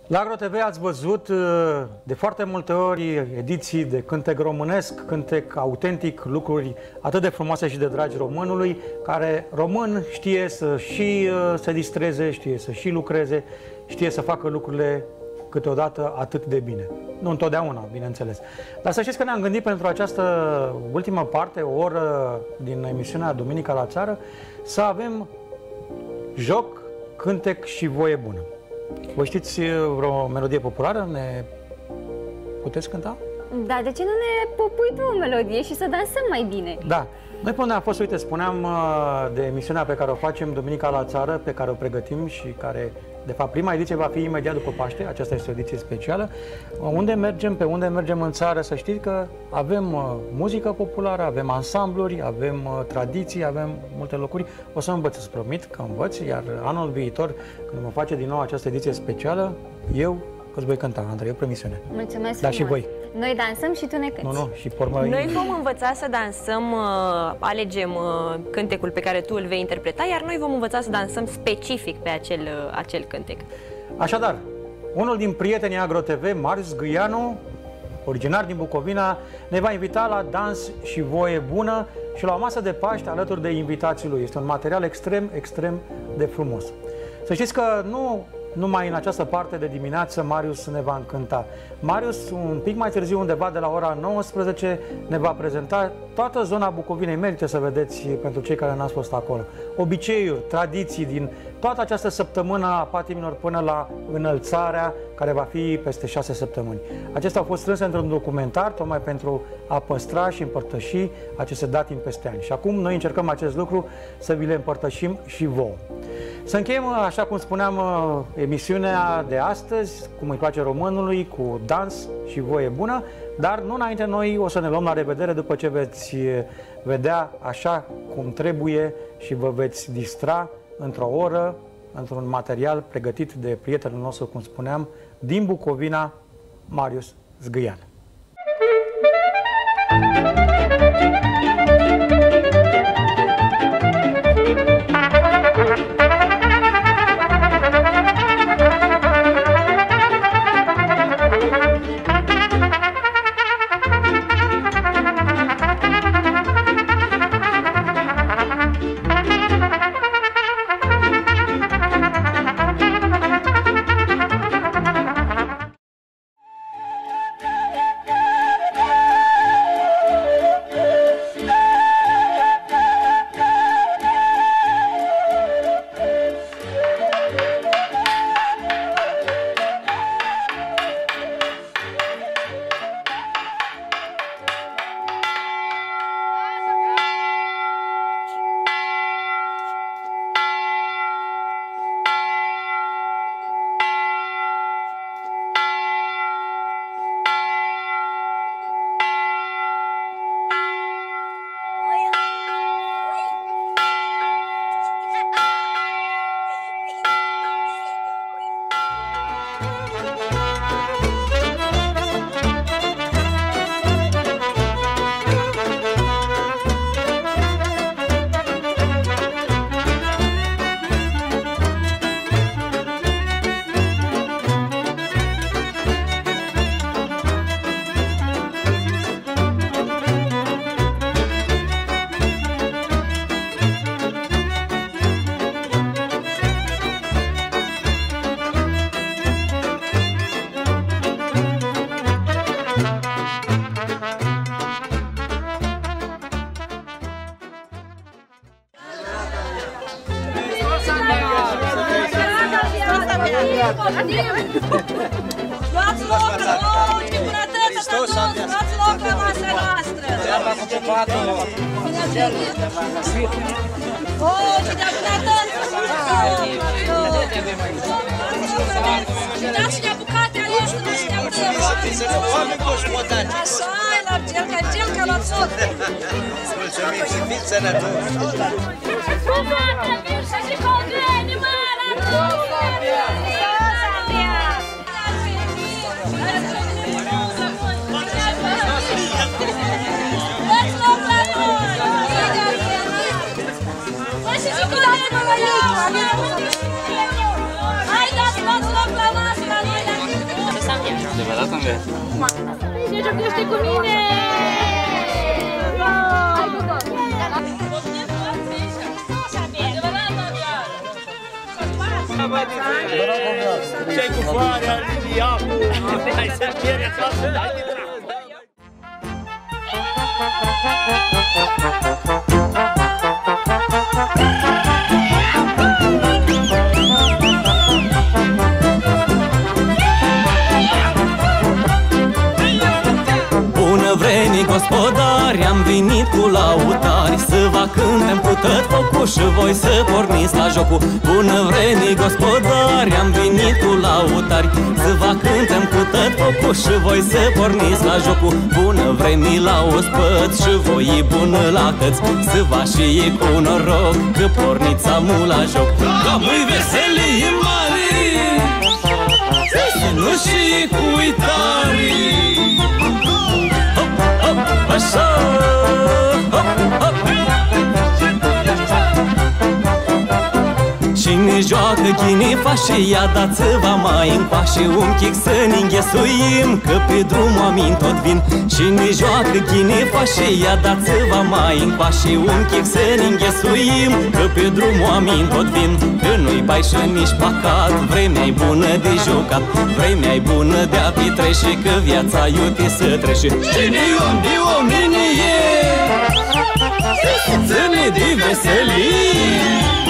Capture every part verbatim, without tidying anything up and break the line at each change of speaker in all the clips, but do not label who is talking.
La AgroTV ați văzut de foarte multe ori ediții de cântec românesc, cântec autentic, lucruri atât de frumoase și de dragi românului, care român știe să și se distreze, știe să și lucreze, știe să facă lucrurile câteodată atât de bine. Nu întotdeauna, bineînțeles. Dar să știți că ne-am gândit pentru această ultimă parte, o oră din emisiunea Duminica la Țară, să avem joc, cântec și voie bună. Vă știți vreo melodie populară? Ne puteți cânta?
Da, de ce nu ne popui tu o melodie și să dansăm mai bine?
Da. Noi până a fost, uite, spuneam de emisiunea pe care o facem, Duminica la Țară, pe care o pregătim și care, de fapt, prima ediție va fi imediat după Paște, aceasta este o ediție specială. Unde mergem, pe unde mergem în țară, să știți că avem uh, muzică populară, avem ansambluri, avem uh, tradiții, avem multe locuri. O să învăț, îți promit că învăț, iar anul viitor, când mă face din nou această ediție specială, eu îți voi cânta, Andrei, o promisiune.
Mulțumesc
Dar și voi.
Noi dansăm și tu ne cânti.
Nu, nu, și pormă...
Noi vom învăța să dansăm, uh, alegem uh, cântecul pe care tu îl vei interpreta, iar noi vom învăța să dansăm specific pe acel, uh, acel cântec.
Așadar, unul din prietenii AgroTV, Marius Gâianu, originar din Bucovina, ne va invita la dans și voie bună și la o masă de Paște alături de invitații lui. Este un material extrem, extrem de frumos. Să știți că nu numai în această parte de dimineață Marius ne va încânta. Marius, un pic mai târziu, undeva de la ora nouăsprezece, ne va prezenta toată zona Bucovinei. Merită să vedeți pentru cei care n-ați fost acolo. Obiceiuri, tradiții din toată această săptămână a patimilor până la înălțarea, care va fi peste șase săptămâni. Acestea au fost strânse într-un documentar, tocmai pentru a păstra și împărtăși aceste datini peste ani. Și acum noi încercăm acest lucru să vi le împărtășim și vouă. Să încheiem, așa cum spuneam, emisiunea de astăzi, cum îi place românului, cu dans și voie bună, dar nu înainte, noi o să ne luăm la revedere după ce veți vedea așa cum trebuie și vă veți distra într-o oră, într-un material pregătit de prietenul nostru, cum spuneam, din Bucovina, Marius Zgâian.
Luați loc, oh, ce bunătăți a toți, luați loc la masa noastră. Oh, ce de bunătăți! Și dați și de bucate ales, nu și de bunătăți. Așa, e la gel, ca gel, ca la tot.
Mulțumim și fiți sănătoși!
Frumoasă, virșă și coldeni, mare, Hai, dați loc la masă, la noi la
adevărat în viață.
Ce jocuiește cu mine? Hai, Gugu!
Ce-ai cu foarea, Liviacu? Hai să pierde toată.
Bună vreme, gospodari, am venit cu lautari să vă cântem cu tot focul și voi să porniți la jocul. Bună vreme, gospodari, am venit cu lautari să vă cântem cu tot focul și voi să porniți la jocul. Bună vreme la ospăți și voi bună la căți să vă și e cu noroc că porniți amul la joc. Ca mâi veselie mare, să nu și cu uitari. Așa, hop, hop. Cine joacă ghinifa și ia dați-vă mai încoace un chic să ne înghesuim, că pe drum oameni tot vin. Cine joacă ghinifa și ia dați-vă mai încoace un chic să ne înghesuim, că pe drum oameni tot vin. Că nu-i bai și nici păcat, vremea-i bună de jucat, vremea-i bună de a petrece, că viața iute să trece. Cine-i om de omenie, ține de veselie.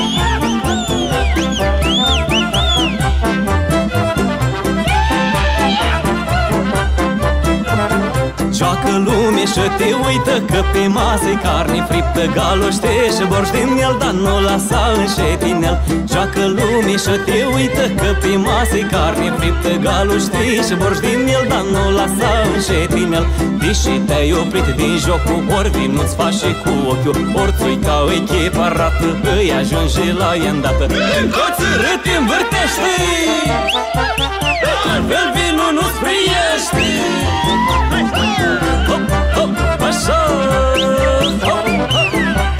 Joacă lume și te uită că pe masă-i carne friptă, galoște și borș din el, dar nu lasa înșetinel. Joacă lume și te uită că pe masă-i carne friptă, galoște și borș din el, dar nu lasa înșetinel. Deși te-ai oprit din jocul, ori vin nu-ți faci și cu ochiul, ori ți-ui ca o echipă arată, îi ajunge la ea îndată. Încoțără te învârtește, altfel vinul nu-ți priește. Hop, hop, așa, hop, hop.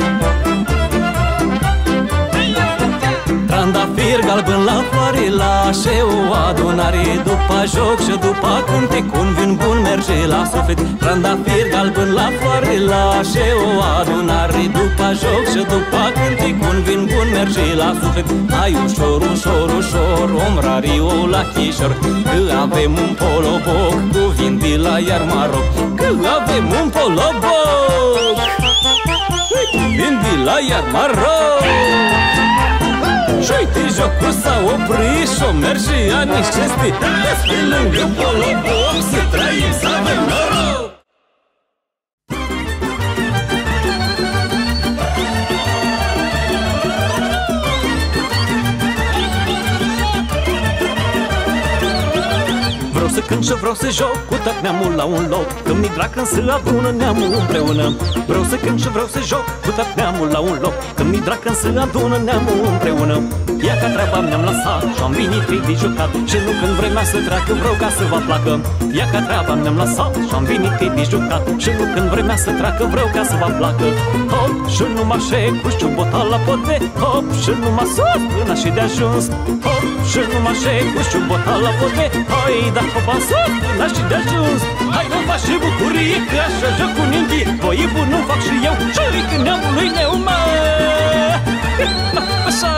Trandafir galben la floare, lașe o adunare, după joc și după cântec un vin bun merge la suflet. Trandafir galben la floare, lașe o adunare, după joc și după cântec un vin bun merge la suflet. Hai ușor, ușor, ușor, omrariu la chișor, că avem un poloboc cu vin de la iar Maroc. Că avem un poloboc cu vin de la iar Maroc. Și uite, jocul s-a oprit și-o merge ani cinsti, pe lângă poloboc să trăim, să avem noroc. Vreau să cânt și vreau să joc cu tot neamul la un loc, când mi drac să adună neamul împreună. Vreau să cânt și vreau să joc cu tot neamul la un loc, când mi drac să adună neamul împreună. Ia ca treaba mi-am lăsat și-am venit fii de jucat, și nu când vremea să treacă vreau ca să vă placă. Ia ca treaba mi-am lăsat și-am venit fii de jucat, și nu când vremea să treacă vreau ca să vă placă. Hop, și numai șec cu șciubotal la pote, hop, și numai sus până și de ajuns. Hop, și numai șec cu șciubotal la pote, hai, da hopa sus până și de ajuns. Hai, nu faci și bucurie, că așa joc cu ninghii, voi bun nu fac și eu, și ric în neamul lui meu, mă. Așa.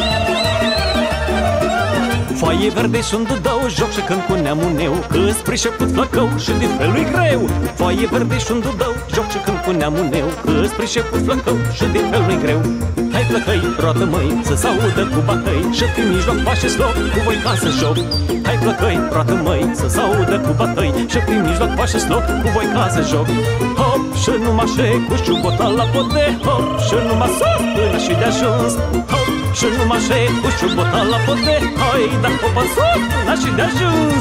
Foaie verde și-unde dau joc și cânt cu neamul meu, că-s priceput flăcău și de felul-i greu. Foaie verde și-unde dau joc și cânt cu neamul meu, că-s priceput flăcău și de felul-i greu. Hai flăcăi, roată măi, să s-audă cu batăi, și pe mijloc faceți loc cu voi ca să joc. Hai flăcăi, roată măi, să s-audă cu batăi, și pe mijloc faceți loc cu voi ca să joc. Hop, și numai șec cu șciubotal la pote, hop, și numai sus până și de ajuns. Hop, și numai șec cu șciubotal la pote, hai, da hopa sus până și de ajuns.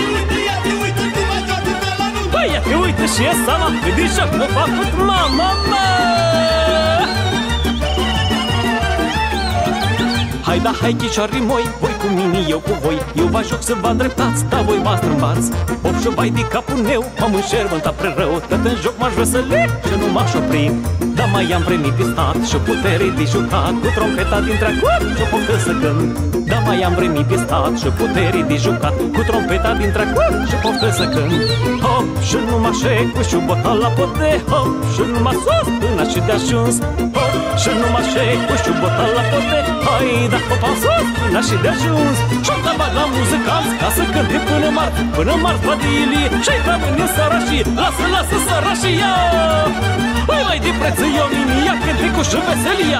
Băi, ia te uită și e seama cât de joc m-a făcut mama, mă. Hai da, hai chiciorii moi, voi cu mine, eu cu voi. Eu vă joc să vă îndreptați, dar voi vă strâmbați. Op și vai de capul meu, m-am înșermântat pre rău. Tot în joc m-aș veseli și nu m-aș opri. Dar mai am premii de stat și o putere de jucat, cu trompeta dintre acord și o poftă să cânt. Dar mai am premii de stat și o putere de jucat, cu trompeta dintre acord și o poftă să cânt. Hop și numai șecu și o botal la pote. Hop și numai sus până și de ajuns. Hop și numai șecu și o botal la pote. Hai da hop am sus până și de ajuns. Și-o tabat la muzicanți ca să cânte până marți. Până marți poate Ilie și-ai rămâne sărașii. Lasă, lasă sărașii, ia! Hai, mai de preț eu mini, ia cânte cu și veselia.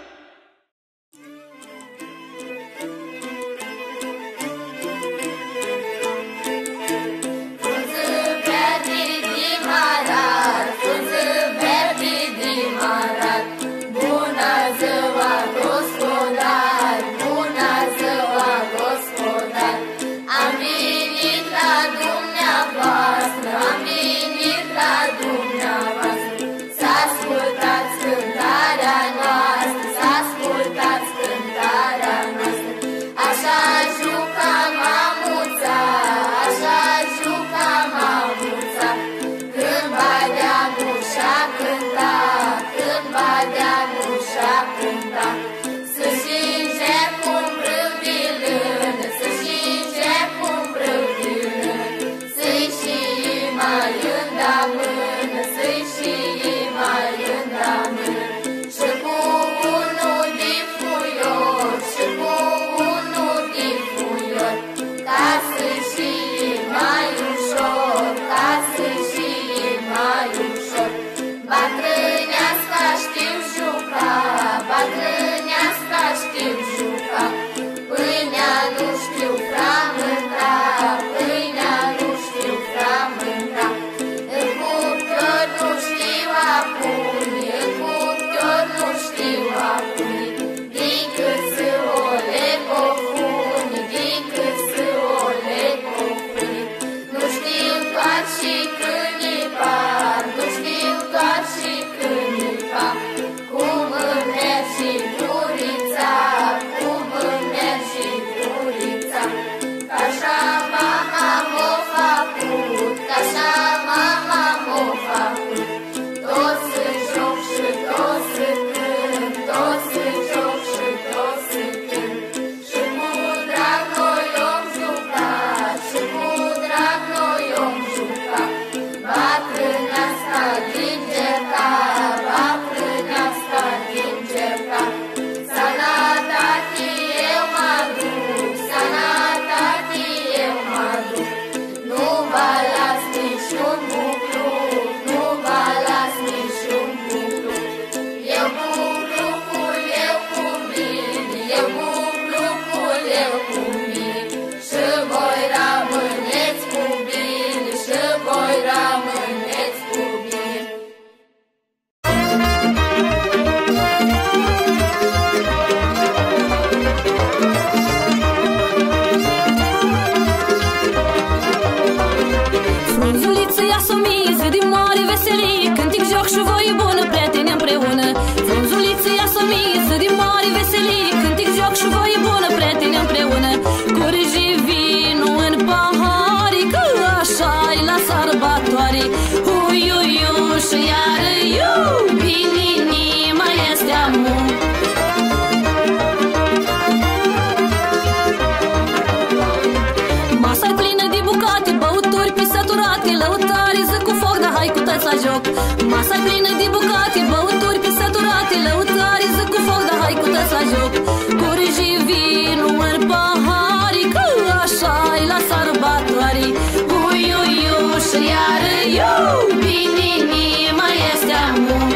Masa plină de bucate, băuturi pe saturate, lăutare, zic cu foc, dar hai cu tăți la joc. Curge vinul în pahare, că așa-i la sărbătoare. Ui, ui, ui, și iară eu, bine, mai este amor.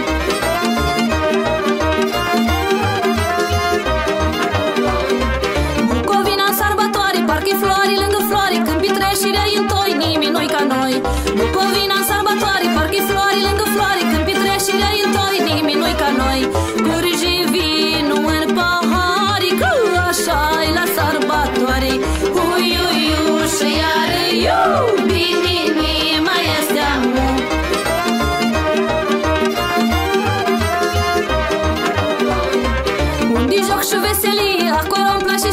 Bucovina în sărbătoare, parcă-i floare lângă floare, când petrecerea-i întoi, nimeni nu-i ca noi. Bucovina în sărbătoare, parcă-i floare lângă floare, când petrecerea-i întoi, nimeni nu-i ca noi. Curge vinul în pahare, că așa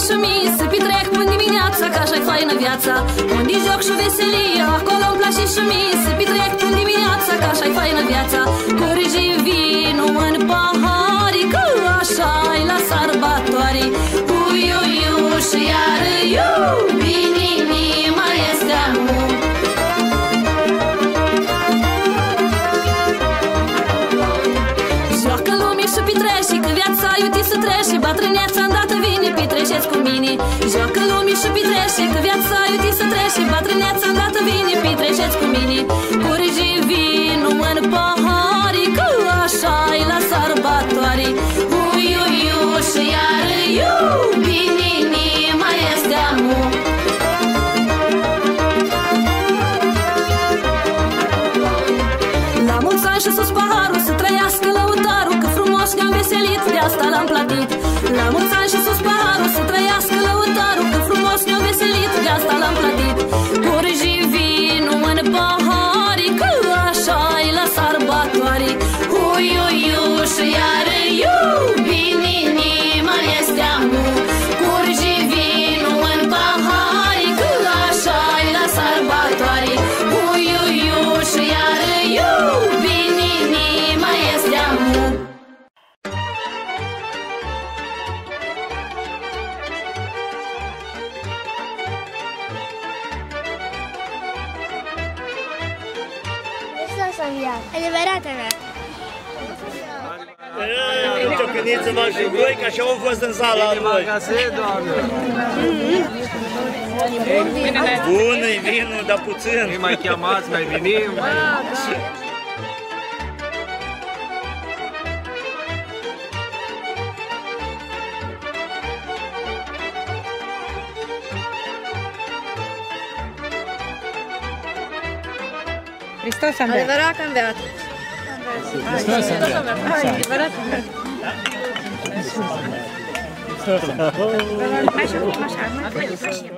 și mie să petrec până dimineața, că așa-i faină viața. Unde joc și veselie, acolo-mi place și mie să petrec până dimineața, că așa-i faină viața. Curge vinul în pahari, că așa-i la sărbătoare. Uiuiu și iară iu, bine inima este amu. Joacă lumii și petrește, că viața iuti să trece. Bătrâneața îndată vine, petreceți cu mine. Joacă lumii și petrește, că viața iuti să trece. Bătrâneața îndată vine, petreceți cu mine. Curge vinul în pahari, că așa-i la sărbătoare. Uiuiu și iară iu, bine inima este amu. La mulți ani și sus paharul, să trăiască lăutarul, că frumos ne-am veselit, de asta l-am plătit. La mulți ani și sus paharul, să trăiască lăutarul, că frumos ne-am veselit, de asta l-am plătit. Curge vinul în pahari, că așa-i la sărbătoare. Uiuiu și iară iu, bine inima este amu. Curge vinul în pahari, că așa-i la sărbătoare. Uiuiu și iară iu, bine inima este amu.
Adevărata mea.
Ce căniță-mă și voi, că așa au fost în sala a voi. Bună-i vinul, dar puțin.
Nu mai chemați, mai venim.
Hristos a înviat.
Adevărat că am beat.
Hristos a înviat.
Adevărat că am beat. Așa, așa, mai așa.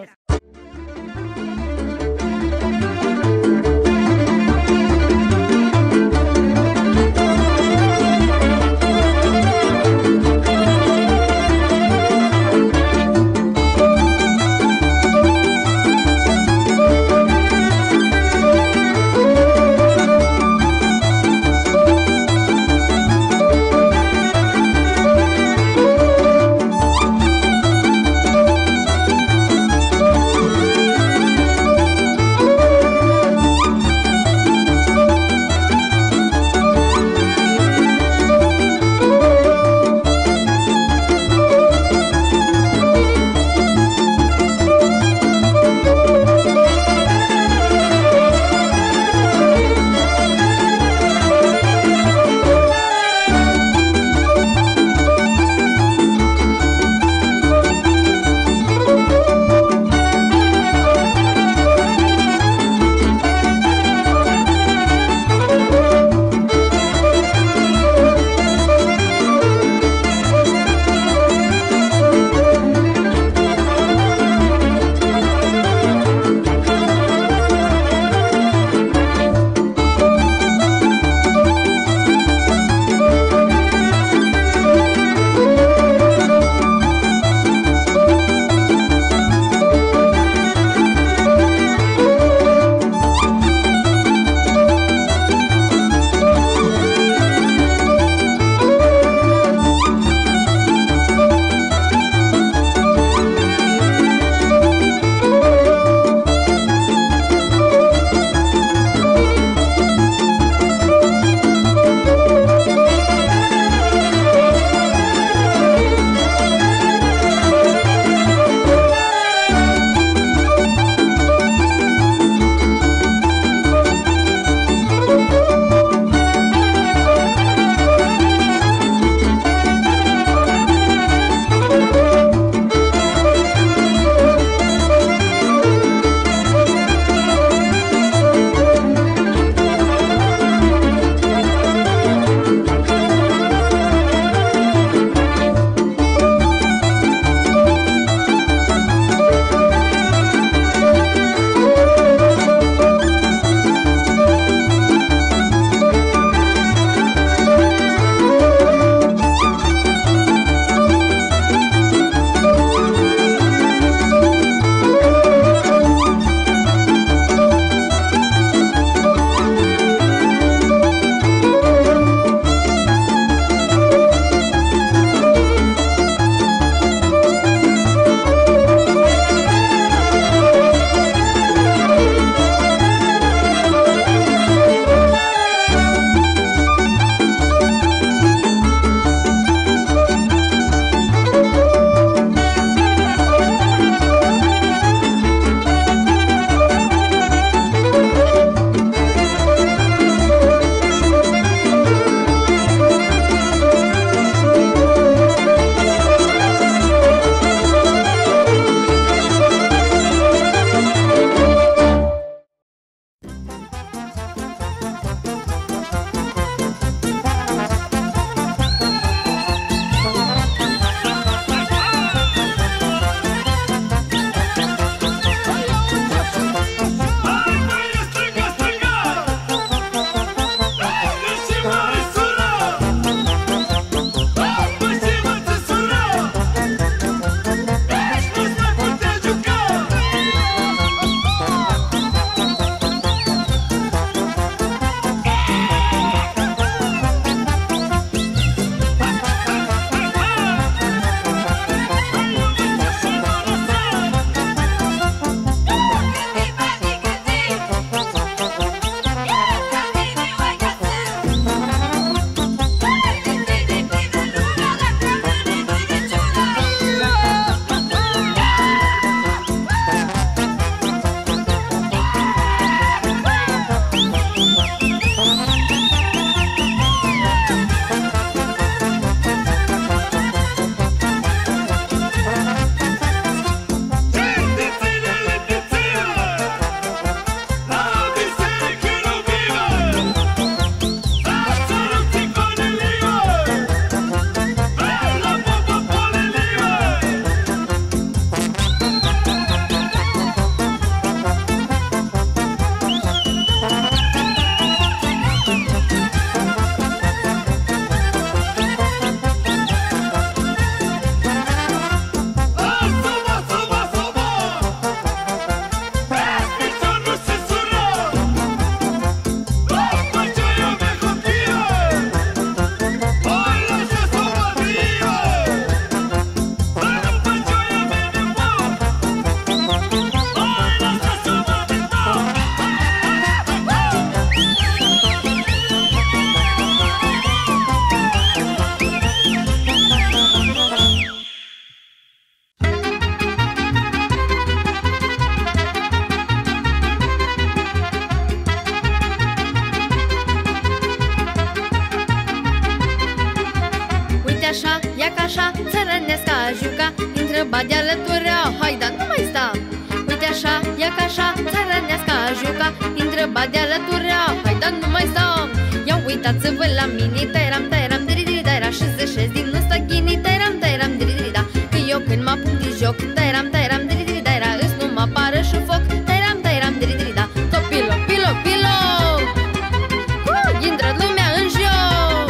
întrebat de alăturea, hai, dar nu mai sta. Uite așa, ia ca așa, țărănească ajuca. Întrebat de alăturea, hai, dar nu mai sta. Ia uitați-vă la mine, tăiram, tăiram, diri-diri-daira. Și se șez din ăsta ghini, tăiram, tăiram, diri-diri-da. Că eu când mă apuc de joc, tăiram, tăiram, diri-diri-daira. Îs nu mă apară și foc, tăiram, tăiram, diri-diri-da. Tot pilo, pilo, pilo, uh, intră lumea în joc.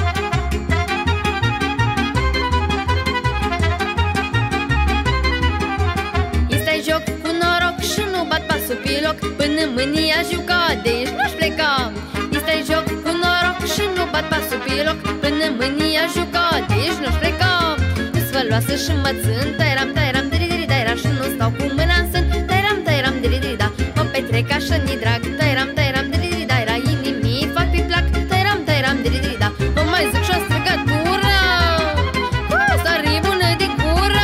Este joc cu noroc și nu bat pasul pe loc. Până mânia juca, de aici n-aș pleca. Este joc cu noroc și nu bat pasul pe loc. Până mânia juca, de aici n-aș pleca. Sfăloasă și mă țin, tăiram, tăiram, diri-diri-daira. Și nu stau cu mâna în sân, tăiram, tăiram, diri-diri-da. Mă petrec așa ni drag, tăiram, tăiram, diri-diri-daira. Inimii fac pe plac, tăiram, tăiram, diri-diri-da. Mă mai zic și-o strigătură, uh, sari bună de gură.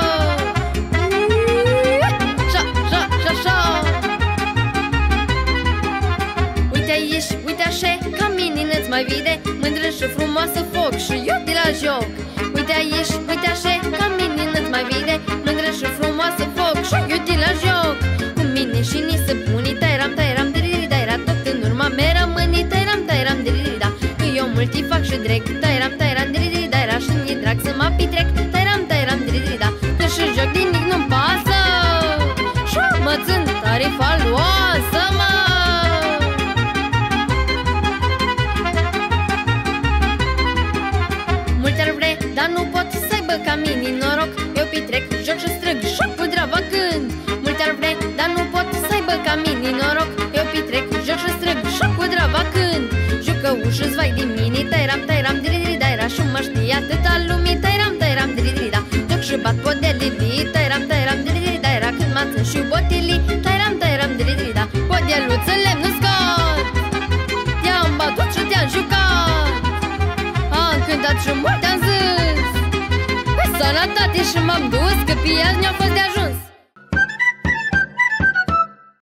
Șa, șa, șa, șa. Uite aici, uite așa, ca mine n-ți mai vide. Mândră și frumoasă foc și eu de la joc. Uite aici, uite așa, ca mine n-ți mai vide. Mândră și frumoasă foc și eu de la joc. Cu mine și ni se pune, tăiram, tăiram, diri-diri-daira. Tot în urma mea rămâne, tăiram, tăiram, diri-diri-da. Că eu multi fac și drec, tăiram, tăiram, diri-diri-daira. Și ni drag să mă pitrec, tăiram, tăiram, diri-diri-da. Că și joc din nic nu-mi pasă și mă țin tare faloasă, mă. Multe ar vrea, dar nu pot să aibă ca mine noroc. Eu pitrec, joc și strâng, joc cu drava când. Multe ar vrea, dar nu pot să aibă ca mine noroc. Eu pitrec, joc și strâng, joc cu drava când. Jucă ușă-ți vai de mine, tăiram, tăiram, diri-diri-daira. Și mă știe atâta lumii, tăiram, tăiram, diri-diri-da. Joc și bat podelii, tăiram, tăiram, diri-diri-daira. Când mă țin și botilii, tăiram, tăiram, diri-diri-da. Podeluță lemn scot, te-am bătut și te-am jucat. Am cântat și mult am zis, pe sănătate și m-am dus, că pe azi mi-a fost de ajuns.